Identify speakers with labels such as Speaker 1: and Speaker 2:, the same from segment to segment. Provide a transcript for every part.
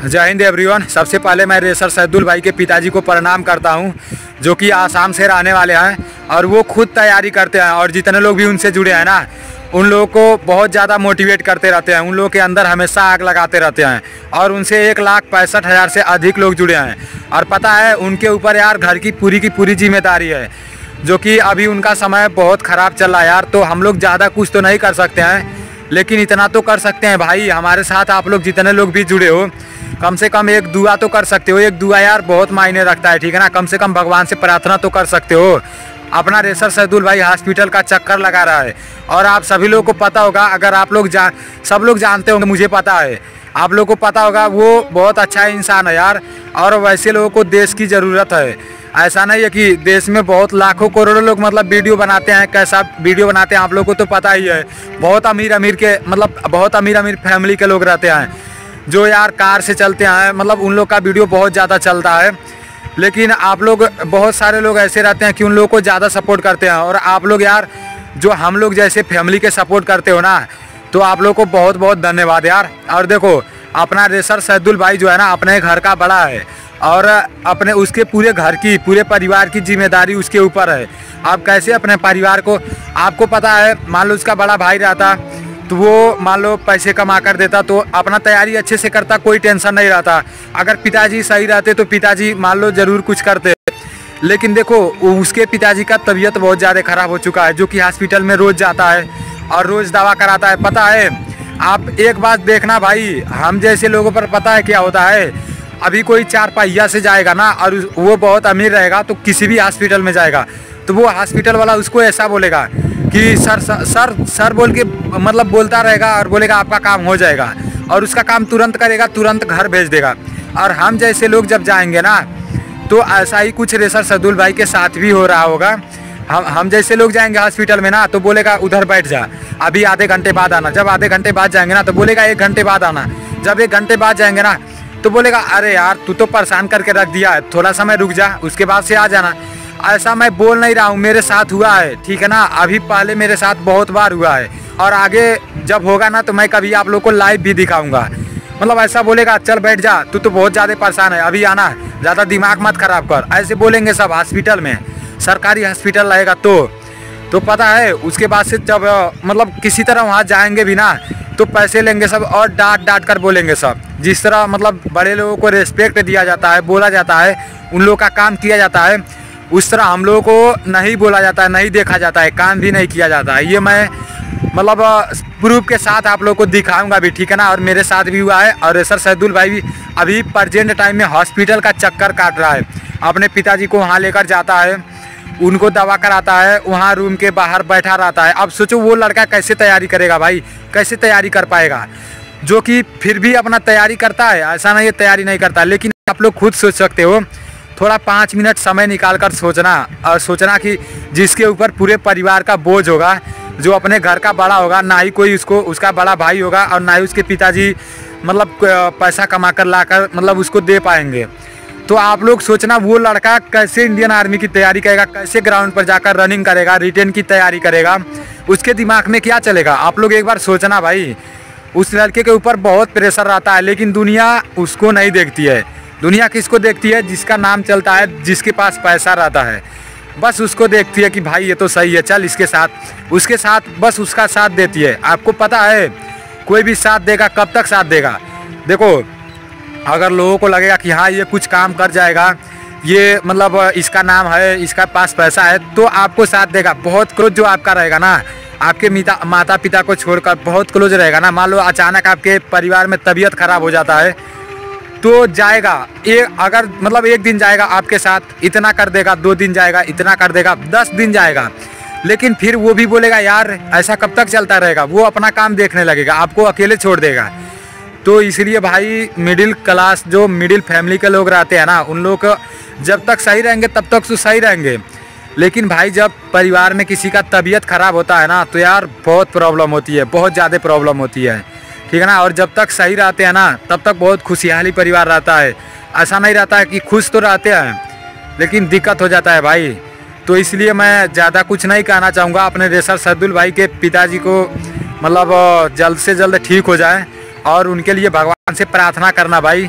Speaker 1: जय हिंद एवरीवन। सबसे पहले मैं रेसर सैदुल भाई के पिताजी को प्रणाम करता हूं, जो कि आसाम से रहने वाले हैं और वो खुद तैयारी करते हैं और जितने लोग भी उनसे जुड़े हैं ना, उन लोगों को बहुत ज़्यादा मोटिवेट करते रहते हैं। उन लोगों के अंदर हमेशा आग लगाते रहते हैं और उनसे 1,65,000 से अधिक लोग जुड़े हैं। और पता है उनके ऊपर यार घर की पूरी जिम्मेदारी है, जो कि अभी उनका समय बहुत ख़राब चल रहा है यार। तो हम लोग ज़्यादा कुछ तो नहीं कर सकते हैं, लेकिन इतना तो कर सकते हैं भाई, हमारे साथ आप लोग जितने लोग भी जुड़े हो कम से कम एक दुआ तो कर सकते हो। एक दुआ यार बहुत मायने रखता है, ठीक है ना। कम से कम भगवान से प्रार्थना तो कर सकते हो। अपना रेसर सैदुल भाई हॉस्पिटल का चक्कर लगा रहा है और आप सभी लोगों को पता होगा, अगर आप लोग सब लोग जानते होंगे, मुझे पता है, आप लोगों को पता होगा, वो बहुत अच्छा इंसान है यार। और वैसे लोगों को देश की ज़रूरत है। ऐसा नहीं है कि देश में बहुत लाखों करोड़ों लोग मतलब वीडियो बनाते हैं, कैसा वीडियो बनाते हैं आप लोगों को तो पता ही है। बहुत अमीर के मतलब बहुत अमीर फैमिली के लोग रहते हैं, जो यार कार से चलते हैं, मतलब उन लोग का वीडियो बहुत ज़्यादा चलता है। लेकिन आप लोग, बहुत सारे लोग ऐसे रहते हैं कि उन लोगों को ज़्यादा सपोर्ट करते हैं। और आप लोग यार जो हम लोग जैसे फैमिली के सपोर्ट करते हो ना, तो आप लोग को बहुत बहुत धन्यवाद यार। और देखो, अपना रेसर सैदुल भाई जो है ना, अपने घर का बड़ा है और अपने उसके पूरे घर की, पूरे परिवार की जिम्मेदारी उसके ऊपर है। आप कैसे अपने परिवार को, आपको पता है, मान लो उसका बड़ा भाई रहता तो वो मान लो पैसे कमा कर देता तो अपना तैयारी अच्छे से करता, कोई टेंशन नहीं रहता। अगर पिताजी सही रहते तो पिताजी मान लो ज़रूर कुछ करते। लेकिन देखो, उसके पिताजी का तबीयत बहुत ज़्यादा ख़राब हो चुका है, जो कि हॉस्पिटल में रोज़ जाता है और रोज़ दवा कराता है। पता है, आप एक बात देखना भाई, हम जैसे लोगों पर पता है क्या होता है, अभी कोई 4 पहिया से जाएगा ना और वो बहुत अमीर रहेगा तो किसी भी हॉस्पिटल में जाएगा तो वो हॉस्पिटल वाला उसको ऐसा बोलेगा कि सर बोल के मतलब बोलता रहेगा और बोलेगा आपका काम हो जाएगा, और उसका काम तुरंत करेगा, तुरंत घर भेज देगा। और हम जैसे लोग जब जाएंगे ना, तो ऐसा ही कुछ रेसर सैदुल भाई के साथ भी हो रहा होगा। हम जैसे लोग जाएंगे हॉस्पिटल में ना, तो बोलेगा उधर बैठ जा, अभी आधे घंटे बाद आना। जब आधे घंटे बाद जाएंगे ना, तो बोलेगा 1 घंटे बाद आना। जब 1 घंटे बाद जाएंगे ना, तो बोलेगा अरे यार तू तो परेशान करके रख दिया है, थोड़ा समय रुक जा, उसके बाद से आ जाना। ऐसा मैं बोल नहीं रहा हूँ, मेरे साथ हुआ है, ठीक है ना। अभी पहले मेरे साथ बहुत बार हुआ है और आगे जब होगा ना, तो मैं कभी आप लोग को लाइव भी दिखाऊंगा। मतलब ऐसा बोलेगा चल बैठ जा, तू तो बहुत ज़्यादा परेशान है, अभी आना, ज़्यादा दिमाग मत खराब कर, ऐसे बोलेंगे सब हॉस्पिटल में। सरकारी हॉस्पिटल रहेगा तो पता है, उसके बाद से जब मतलब किसी तरह वहाँ जाएंगे भी ना, तो पैसे लेंगे सब और डांट कर बोलेंगे सब। जिस तरह मतलब बड़े लोगों को रिस्पेक्ट दिया जाता है, बोला जाता है, उन लोगों का काम किया जाता है, उस तरह हम लोगों को नहीं बोला जाता है, नहीं देखा जाता है, काम भी नहीं किया जाता है। ये मैं मतलब प्रूफ के साथ आप लोगों को दिखाऊंगा भी, ठीक है ना। और मेरे साथ भी हुआ है। और रेसर सैदुल भाई भी अभी प्रेजेंट टाइम में हॉस्पिटल का चक्कर काट रहा है, अपने पिताजी को वहाँ लेकर जाता है, उनको दवा कराता है, वहाँ रूम के बाहर बैठा रहता है। अब सोचो वो लड़का कैसे तैयारी करेगा भाई, कैसे तैयारी कर पाएगा, जो कि फिर भी अपना तैयारी करता है, ऐसा नहीं है तैयारी नहीं करता। लेकिन आप लोग खुद सोच सकते हो, थोड़ा 5 मिनट समय निकाल कर सोचना, और सोचना कि जिसके ऊपर पूरे परिवार का बोझ होगा, जो अपने घर का बड़ा होगा, ना ही कोई उसका बड़ा भाई होगा और ना ही उसके पिताजी मतलब पैसा कमा कर ला कर मतलब उसको दे पाएंगे। तो आप लोग सोचना वो लड़का कैसे इंडियन आर्मी की तैयारी करेगा, कैसे ग्राउंड पर जाकर रनिंग करेगा, रिटेन की तैयारी करेगा, उसके दिमाग में क्या चलेगा। आप लोग एक बार सोचना भाई, उस लड़के के ऊपर बहुत प्रेशर रहता है, लेकिन दुनिया उसको नहीं देखती है। दुनिया किसको देखती है? जिसका नाम चलता है, जिसके पास पैसा रहता है, बस उसको देखती है कि भाई ये तो सही है, चल इसके साथ, उसके साथ, बस उसका साथ देती है। आपको पता है कोई भी साथ देगा, कब तक साथ देगा? देखो, अगर लोगों को लगेगा कि हाँ ये कुछ काम कर जाएगा, ये मतलब इसका नाम है, इसका पास पैसा है, तो आपको साथ देगा। बहुत क्लोज जो आपका रहेगा ना, आपके माता पिता को छोड़कर बहुत क्लोज रहेगा ना, मान लो अचानक आपके परिवार में तबीयत खराब हो जाता है, तो जाएगा, अगर मतलब 1 दिन जाएगा आपके साथ, इतना कर देगा, 2 दिन जाएगा, इतना कर देगा, 10 दिन जाएगा, लेकिन फिर वो भी बोलेगा यार ऐसा कब तक चलता रहेगा, वो अपना काम देखने लगेगा, आपको अकेले छोड़ देगा। तो इसलिए भाई मिडिल क्लास, जो मिडिल फैमिली के लोग रहते हैं ना, उन लोग जब तक सही रहेंगे तब तक तो सही रहेंगे। लेकिन भाई जब परिवार में किसी का तबीयत खराब होता है ना, तो यार बहुत प्रॉब्लम होती है, बहुत ज़्यादा प्रॉब्लम होती है, ठीक है ना। और जब तक सही रहते हैं ना, तब तक बहुत खुशहाली परिवार रहता है। ऐसा नहीं रहता है कि खुश तो रहते हैं, लेकिन दिक्कत हो जाता है भाई। तो इसलिए मैं ज़्यादा कुछ नहीं कहना चाहूँगा। अपने रेसर सैदुल भाई के पिताजी को मतलब जल्द से जल्द ठीक हो जाए और उनके लिए भगवान से प्रार्थना करना भाई।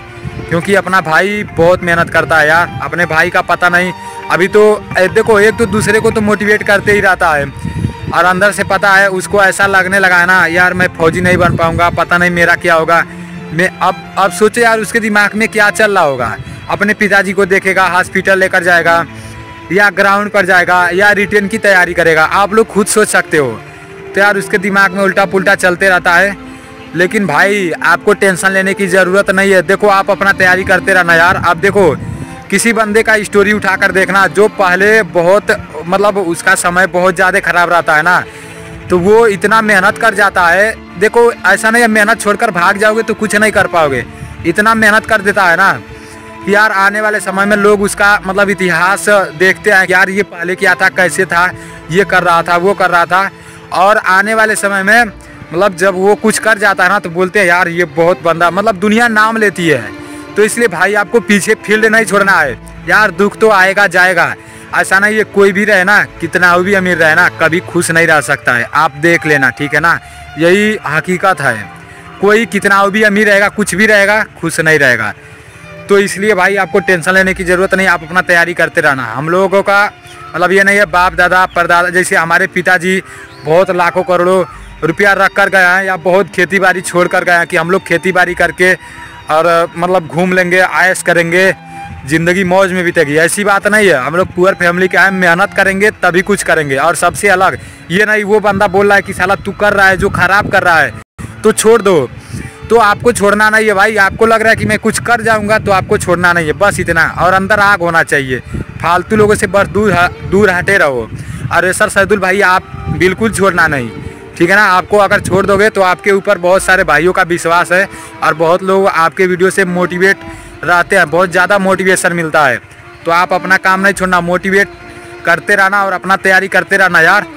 Speaker 1: क्योंकि अपना भाई बहुत मेहनत करता है यार। अपने भाई का पता नहीं, अभी तो देखो एक तो दूसरे को तो मोटिवेट करते ही रहता है और अंदर से पता है उसको ऐसा लगने लगा है ना यार मैं फौजी नहीं बन पाऊँगा, पता नहीं मेरा क्या होगा। मैं अब सोचे यार उसके दिमाग में क्या चल रहा होगा। अपने पिताजी को देखेगा, हॉस्पिटल लेकर जाएगा या ग्राउंड पर जाएगा या रिटेन की तैयारी करेगा, आप लोग खुद सोच सकते हो। तो यार उसके दिमाग में उल्टा पुल्टा चलते रहता है। लेकिन भाई आपको टेंशन लेने की ज़रूरत नहीं है। देखो आप अपना तैयारी करते रहना यार। आप देखो किसी बंदे का स्टोरी उठाकर देखना जो पहले बहुत मतलब उसका समय बहुत ज़्यादा ख़राब रहता है ना, तो वो इतना मेहनत कर जाता है। देखो ऐसा नहीं है मेहनत छोड़कर भाग जाओगे तो कुछ नहीं कर पाओगे, इतना मेहनत कर देता है ना कि यार आने वाले समय में लोग उसका मतलब इतिहास देखते हैं कि यार ये पहले क्या था, कैसे था, ये कर रहा था, वो कर रहा था। और आने वाले समय में मतलब जब वो कुछ कर जाता है ना तो बोलते हैं यार ये बहुत बंदा, मतलब दुनिया नाम लेती है। तो इसलिए भाई आपको पीछे फील्ड नहीं छोड़ना है यार। दुख तो आएगा जाएगा, ऐसा नहीं है कोई भी रहे ना, कितना भी अमीर रहे ना, कभी खुश नहीं रह सकता है। आप देख लेना, ठीक है ना, यही हकीकत है। कोई कितना भी अमीर रहेगा, कुछ भी रहेगा, खुश नहीं रहेगा। तो इसलिए भाई आपको टेंशन लेने की ज़रूरत नहीं, आप अपना तैयारी करते रहना। हम लोगों का मतलब ये नहीं है बाप दादा परदादा, जैसे हमारे पिताजी बहुत लाखों करोड़ों रुपया रख कर गए हैं या बहुत खेती बाड़ी छोड़ कर गए हैं कि हम लोग खेती बाड़ी करके और मतलब घूम लेंगे, आयश करेंगे, ज़िंदगी मौज में बीतेगी। ऐसी बात नहीं है। हम लोग पुअर फैमिली के हैं, मेहनत करेंगे तभी कुछ करेंगे। और सबसे अलग ये नहीं वो बंदा बोल रहा है कि साला तू कर रहा है जो ख़राब कर रहा है तो छोड़ दो, तो आपको छोड़ना नहीं है भाई। आपको लग रहा है कि मैं कुछ कर जाऊंगा तो आपको छोड़ना नहीं है, बस इतना। और अंदर आग होना चाहिए। फालतू लोगों से बस दूर हटे रहो। और रेसर सैदुल भाई आप बिल्कुल छोड़ना नहीं, ठीक है ना। आपको अगर छोड़ दोगे तो आपके ऊपर बहुत सारे भाइयों का विश्वास है और बहुत लोग आपके वीडियो से मोटिवेट रहते हैं, बहुत ज़्यादा मोटिवेशन मिलता है। तो आप अपना काम नहीं छोड़ना, मोटिवेट करते रहना और अपना तैयारी करते रहना यार।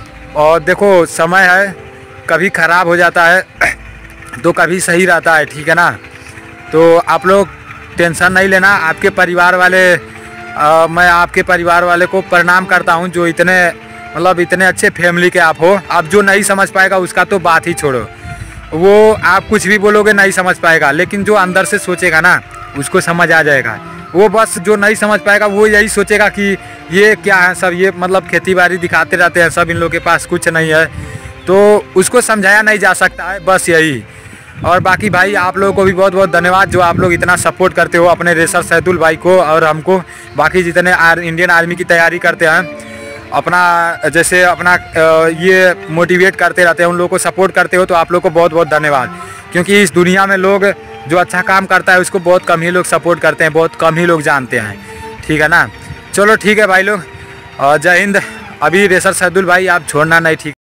Speaker 1: और देखो समय है, कभी ख़राब हो जाता है तो कभी सही रहता है, ठीक है ना। तो आप लोग टेंशन नहीं लेना। आपके परिवार वाले मैं आपके परिवार वाले को प्रणाम करता हूं जो इतने मतलब इतने अच्छे फैमिली के आप हो। आप जो नहीं समझ पाएगा उसका तो बात ही छोड़ो, वो आप कुछ भी बोलोगे नहीं समझ पाएगा, लेकिन जो अंदर से सोचेगा ना उसको समझ आ जाएगा। वो बस जो नहीं समझ पाएगा वो यही सोचेगा कि ये क्या है सब, ये मतलब खेती बाड़ी दिखाते रहते हैं सब, इन लोगों के पास कुछ नहीं है, तो उसको समझाया नहीं जा सकता है, बस यही। और बाकी भाई आप लोगों को भी बहुत बहुत धन्यवाद जो आप लोग इतना सपोर्ट करते हो अपने रेसर सैदुल भाई को और हमको। बाकी जितने इंडियन आर्मी की तैयारी करते हैं, अपना जैसे अपना ये मोटिवेट करते रहते हैं, उन लोगों को सपोर्ट करते हो, तो आप लोग को बहुत बहुत धन्यवाद। क्योंकि इस दुनिया में लोग जो अच्छा काम करता है उसको बहुत कम ही लोग सपोर्ट करते हैं, बहुत कम ही लोग जानते हैं, ठीक है ना। चलो ठीक है भाई लोग, जय हिंद। अभी रेसर सैदुल भाई आप छोड़ना नहीं, ठीक।